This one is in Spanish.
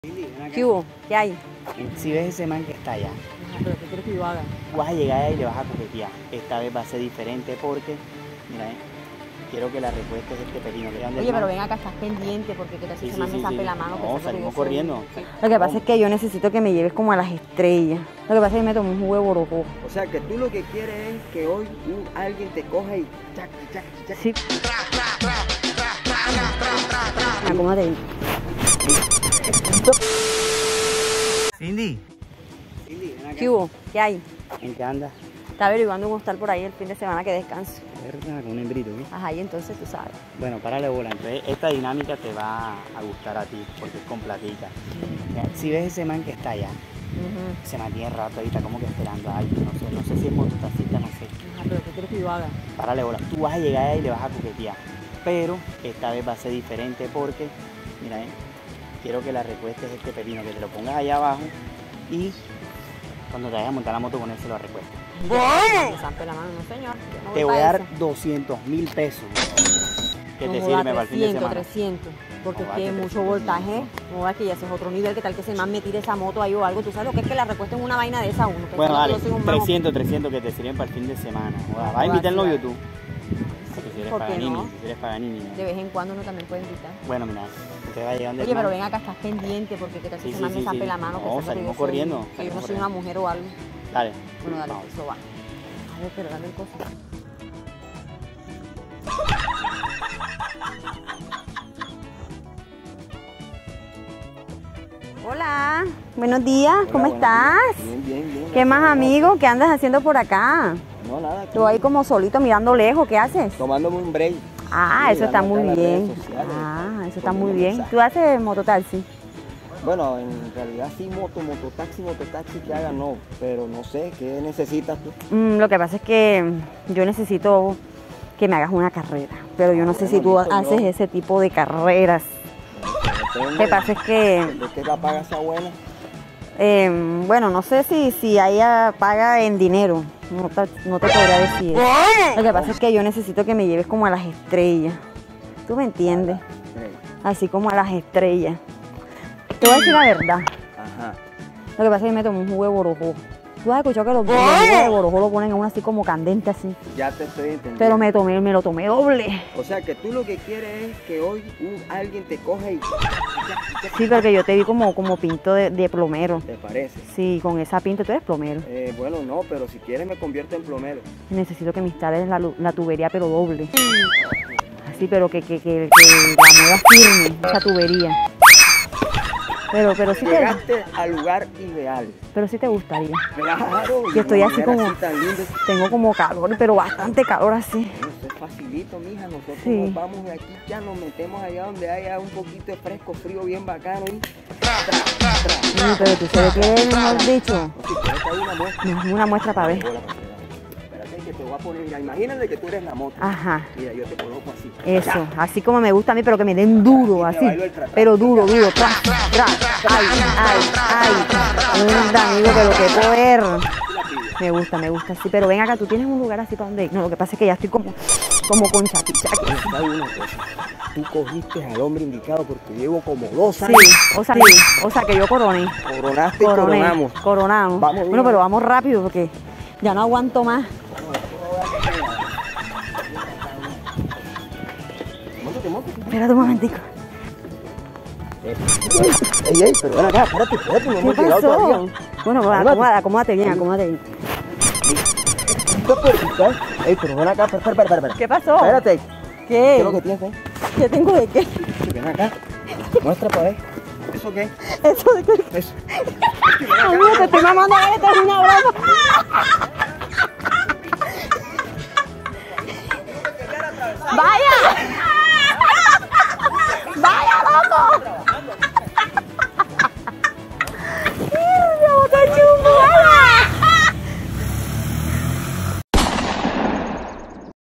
¿Qué hubo? ¿Qué hay? Si ves ese man que está allá, Ajá, pero ¿qué quieres que yo haga? vas a llegar ahí y le vas a coquetear. Esta vez va a ser diferente porque, mira, quiero que la recuestes este pepino. Oye, pero ven acá, estás pendiente porque que te Sí, se me sí. zape la mano. No, salimos corriendo. Lo que pasa es que yo necesito que me lleves como a las estrellas. Lo que pasa es que me tomé un jugo de borojó. O sea, que tú lo que quieres es que hoy alguien te coja y chac, chac, chac. Sí. Acomódate bien. Cindy, Cindy, ven acá. ¿Qué hubo? ¿Qué hay? ¿en qué andas? Está averiguando un hostal por ahí el fin de semana que descanso. Verdad, con un hembrito, ¿qué? Ajá, y entonces tú sabes. Bueno, párale bola. Entonces, esta dinámica te va a gustar a ti porque es con platica. Mira, si ves ese man que está allá, se mantiene rato ahí, está como que esperando a alguien. No sé si es mototaxista, no sé. Ajá, pero ¿qué quieres que yo haga? Párale bola. Tú vas a llegar ahí y le vas a coquetear. Pero esta vez va a ser diferente porque, mira, quiero que la recuestes este pepino, que te lo pongas allá abajo y cuando te vayas a montar la moto con él se lo recuestes. Me zampe la mano, no señor. Yo no Te voy voy a pa' dar eso. 200.000 pesos. Que No te joda, sirve para el fin de 300, semana. 300. Porque No, es que vale, mucho 300, voltaje. No va que ya ese es otro nivel. ¿Qué tal que ese man me tire esa moto ahí o algo? ¿Tú sabes lo que es que la recuesten una vaina de esa uno? Bueno, Pensando que vale, yo soy un mago. 300 que te sirven para el fin de semana. Joda, No, ¿vas a invitar al joda, novio sí, tú? Si eres ¿Por qué Paganini, no? si eres Paganini. ¿no? De vez en cuando uno también puede invitar. Bueno, mira, te va a llegar donde Oye, el pero man. ven acá, estás pendiente porque que tal que Sí, ese sí, man me sí, zampe sí. la mano. No, pensando que salimos yo soy- corriendo, Que yo no salimos soy una mujer o algo. Dale. Bueno, dale, Vamos. eso va. A ver, pero dame el coso. Hola, buenos días, ¿cómo Hola, estás? Bien, bien, bien. ¿Qué más, amigo? ¿Qué andas haciendo por acá? No, nada. Tú ahí como solito mirando lejos, ¿qué haces? Tomándome un break. Ah, Sí, eso está dando muy acá en las bien. redes sociales, Ah, eso está poniendo muy bien. mensajes. ¿Tú haces mototaxi? Bueno, en realidad sí, mototaxi que haga no. Pero no sé, ¿qué necesitas tú? Lo que pasa es que yo necesito que me hagas una carrera, pero yo no sé si tú Bueno, listo, haces yo- ese tipo de carreras. Depende Lo que pasa es que, de qué la paga esa buena. bueno, no sé si ella paga en dinero, no te podría decir. Lo que pasa es que yo necesito que me lleves como a las estrellas. ¿Tú me entiendes? Así como a las estrellas. Te voy a decir la verdad. Ajá. Lo que pasa es que me tomé un jugo de borojó. ¿Tú has escuchado que los jugos de borojó lo ponen a uno así como candente así? Ya te estoy entendiendo. Pero me lo tomé doble. O sea, que tú lo que quieres es que hoy alguien te coja y... Sí, porque yo te vi como pinto de plomero. ¿Te parece? Sí, con esa pinta tú eres plomero. Bueno, no, pero si quieres me convierto en plomero. Necesito que me instales la tubería, pero doble. Así, pero que la mueva firme, esa tubería. Pero sí Llegaste al lugar ideal. pero sí te gustaría. Claro. Yo estoy y así una como- mujer tan linda. Tengo como calor, pero bastante calor así. Bueno, eso es facilito, mija. Nosotros Sí. nos vamos de aquí, ya nos metemos allá donde haya un poquito de fresco, frío, bien bacano. Y... tra. Sí, pero tú sabes que, mejor dicho, No, si quieres te hago una muestra. no es una muestra para ver. Hola, espérate que te voy a poner, mira, imagínate que tú eres la moto. Ajá. Mira, yo te coloco así. Eso, Ya. así como me gusta a mí, pero que me den duro, Y te así. bailo el tra, tra, Pero duro, tra, tra. Ay. Anda, amigo, pero qué poder. Me gusta, sí. Pero ven acá, tú tienes un lugar así para donde ir. No, lo que pasa es que ya estoy como con chaquichaque. ¿Sabes una cosa? Tú cogiste al hombre indicado porque llevo como 2 Sí, años. o sea que yo coroné. Coronaste y coronamos. Coronamos. Vamos, Bueno, pero vamos rápido porque ya no aguanto más. Móntate. Espérate un momentico. Ey, pero ven acá, espérate, no ¿Qué hemos llegado pasó? todavía. Bueno, acomódate bien. Esto puertita. Ey, pero ven acá, espera. ¿Qué pasó? Espérate. ¿Qué? ¿Qué es lo que tienes ahí? ¿Qué tengo de qué? Ven acá. Muestra para ver. ¿Eso qué? Eso de qué. Eso. Amigo, te estoy mamando, esto es una broma.